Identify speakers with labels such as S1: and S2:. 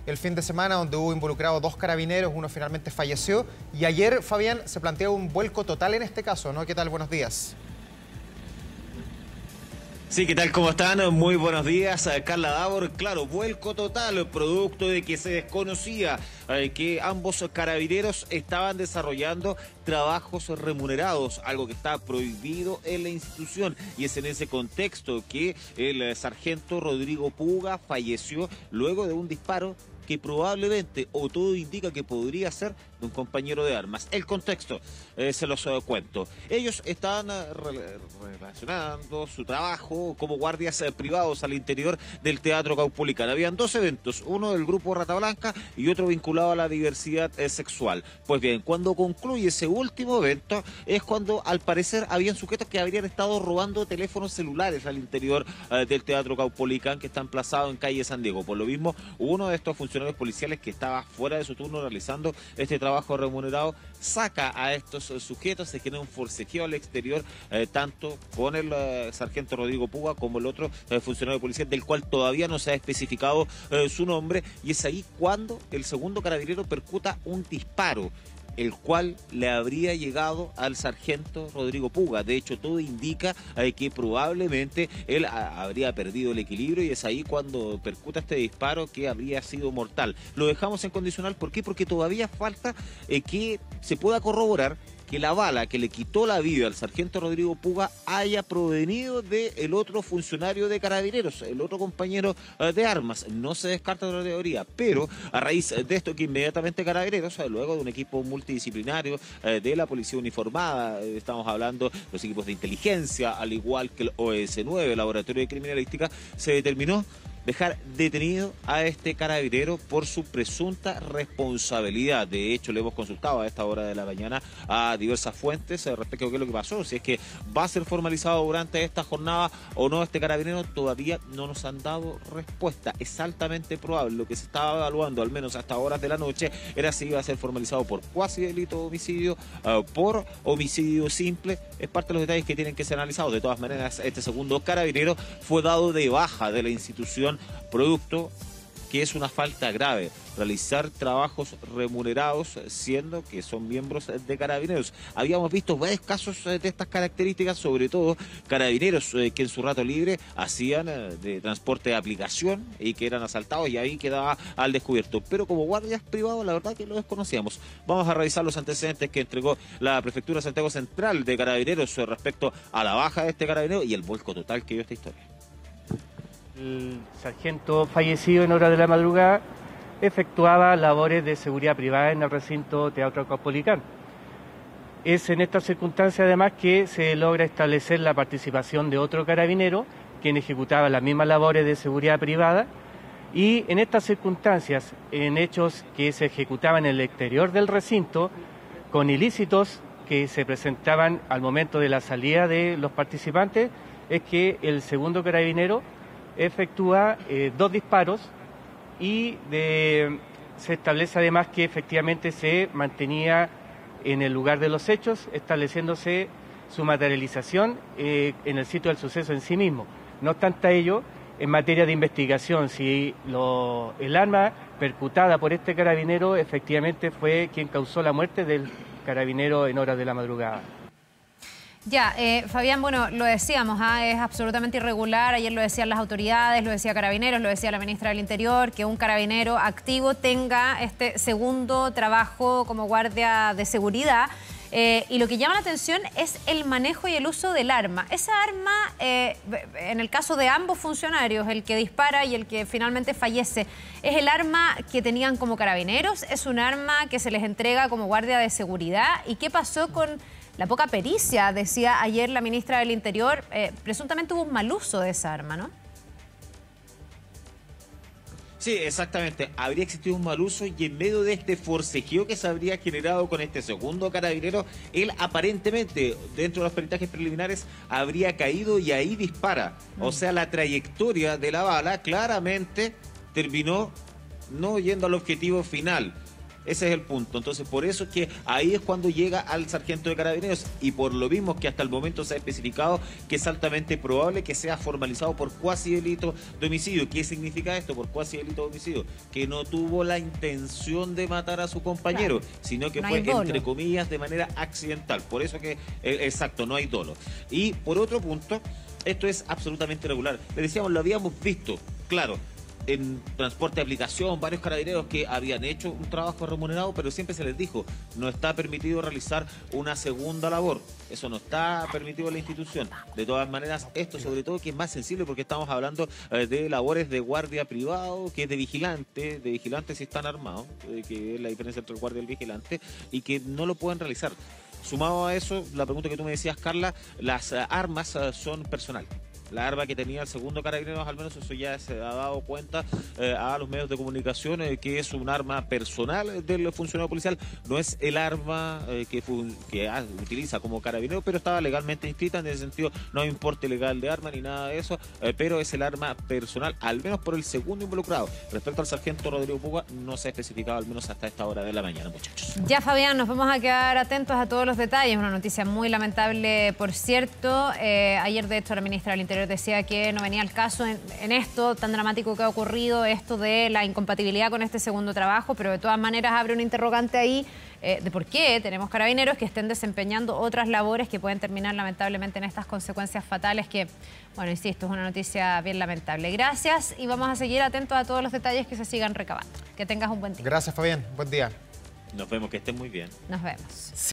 S1: el fin de semana, donde hubo involucrados 2 carabineros, uno finalmente falleció. Y ayer, Fabián, se planteó un vuelco total en este caso, ¿no? ¿Qué tal? Buenos días.
S2: Sí, ¿qué tal? ¿Cómo están? Muy buenos días, Carla Davor. Claro, vuelco total, producto de que se desconocía que ambos carabineros estaban desarrollando trabajos remunerados, algo que está prohibido en la institución. Y es en ese contexto que el sargento Rodrigo Puga falleció luego de un disparo que probablemente, o todo indica que podría ser, de un compañero de armas. El contexto, se los cuento. Ellos estaban relacionando su trabajo como guardias privados al interior del Teatro Caupolicán. Habían 2 eventos, uno del grupo Rata Blanca y otro vinculado a la diversidad sexual. Pues bien, cuando concluye ese último evento, es cuando al parecer habían sujetos que habrían estado robando teléfonos celulares al interior del Teatro Caupolicán, que está emplazado en calle San Diego. Por lo mismo, uno de estos funcionarios policiales que estaba fuera de su turno realizando este trabajo remunerado saca a estos sujetos, se genera un forcejeo al exterior, tanto con el sargento Rodrigo Puga como el otro funcionario policial, del cual todavía no se ha especificado su nombre, y es ahí cuando el segundo carabinero percuta un disparo, el cual le habría llegado al sargento Rodrigo Puga. De hecho, todo indica que probablemente él habría perdido el equilibrio, y es ahí cuando percuta este disparo que habría sido mortal. Lo dejamos en condicional, ¿por qué? Porque todavía falta que se pueda corroborar que la bala que le quitó la vida al sargento Rodrigo Puga haya provenido del otro funcionario de carabineros, el otro compañero de armas. No se descarta la teoría, pero a raíz de esto que inmediatamente carabineros, luego de un equipo multidisciplinario de la policía uniformada, estamos hablando de los equipos de inteligencia, al igual que el OS9, el Laboratorio de Criminalística, se determinó dejar detenido a este carabinero por su presunta responsabilidad. De hecho, le hemos consultado a esta hora de la mañana a diversas fuentes respecto a qué es lo que pasó, si es que va a ser formalizado durante esta jornada o no este carabinero. Todavía no nos han dado respuesta. Es altamente probable, lo que se estaba evaluando, al menos hasta horas de la noche, era si iba a ser formalizado por cuasi delito de homicidio, por homicidio simple. Es parte de los detalles que tienen que ser analizados. De todas maneras, este segundo carabinero fue dado de baja de la institución, producto que es una falta grave realizar trabajos remunerados siendo que son miembros de carabineros. Habíamos visto varios casos de estas características, sobre todo carabineros que en su rato libre hacían de transporte de aplicación y que eran asaltados, y ahí quedaba al descubierto. Pero como guardias privados, la verdad que lo desconocíamos. Vamos a revisar los antecedentes que entregó la Prefectura de Santiago Central de Carabineros respecto a la baja de este carabinero y el vuelco total que dio esta historia.
S3: El sargento fallecido en horas de la madrugada efectuaba labores de seguridad privada en el recinto Teatro Caupolicán. Es en esta circunstancia además que se logra establecer la participación de otro carabinero, quien ejecutaba las mismas labores de seguridad privada, y en estas circunstancias, en hechos que se ejecutaban en el exterior del recinto, con ilícitos que se presentaban al momento de la salida de los participantes, es que el segundo carabinero efectúa 2 disparos y se establece además que efectivamente se mantenía en el lugar de los hechos, estableciéndose su materialización en el sitio del suceso en sí mismo. No obstante ello, en materia de investigación, si el arma percutada por este carabinero efectivamente fue quien causó la muerte del carabinero en horas de la madrugada.
S4: Ya, Fabián, bueno, lo decíamos, es absolutamente irregular. Ayer lo decían las autoridades, lo decía Carabineros, lo decía la ministra del Interior, que un carabinero activo tenga este segundo trabajo como guardia de seguridad. Y lo que llama la atención es el manejo y el uso del arma. Esa arma, en el caso de ambos funcionarios, el que dispara y el que finalmente fallece, ¿es el arma que tenían como carabineros? ¿Es un arma que se les entrega como guardia de seguridad? ¿Y qué pasó con la poca pericia? Decía ayer la ministra del Interior, presuntamente hubo un mal uso de esa arma, ¿no?
S2: Sí, exactamente. Habría existido un mal uso, y en medio de este forcejeo que se habría generado con este segundo carabinero, él aparentemente, dentro de los peritajes preliminares, habría caído y ahí dispara. O sea, la trayectoria de la bala claramente terminó no yendo al objetivo final. Ese es el punto. Entonces, por eso es que ahí es cuando llega al sargento de carabineros, y por lo mismo que hasta el momento se ha especificado que es altamente probable que sea formalizado por cuasi delito de homicidio. ¿Qué significa esto por cuasi delito de homicidio? Que no tuvo la intención de matar a su compañero, claro, sino que fue, entre comillas, de manera accidental. Por eso que, exacto, no hay dolo. Y por otro punto, esto es absolutamente regular. Le decíamos, lo habíamos visto, claro, en transporte de aplicación, varios carabineros que habían hecho un trabajo remunerado, pero siempre se les dijo, no está permitido realizar una segunda labor. Eso no está permitido en la institución. De todas maneras, esto sobre todo que es más sensible porque estamos hablando de labores de guardia privado, que es de vigilante si están armados, que es la diferencia entre el guardia y el vigilante, y que no lo pueden realizar. Sumado a eso, la pregunta que tú me decías, Carla, las armas son personal. La arma que tenía el segundo carabineros, al menos eso ya se ha dado cuenta a los medios de comunicación, que es un arma personal del funcionario policial, no es el arma que utiliza como carabinero, pero estaba legalmente inscrita, en ese sentido no hay importe legal de arma ni nada de eso, pero es el arma personal, al menos por el segundo involucrado. Respecto al sargento Rodrigo Puga, no se ha especificado, al menos hasta esta hora de la mañana, muchachos.
S4: Ya, Fabián, nos vamos a quedar atentos a todos los detalles, una noticia muy lamentable, por cierto. Ayer, de hecho, la ministra del Interior decía que no venía al caso en esto tan dramático que ha ocurrido, esto de la incompatibilidad con este segundo trabajo, pero de todas maneras abre un interrogante ahí de por qué tenemos carabineros que estén desempeñando otras labores que pueden terminar lamentablemente en estas consecuencias fatales que, bueno, insisto, es una noticia bien lamentable. Gracias y vamos a seguir atentos a todos los detalles que se sigan recabando. Que tengas un buen día.
S1: Gracias, Fabián. Buen día.
S2: Nos vemos, que estén muy bien.
S4: Nos vemos.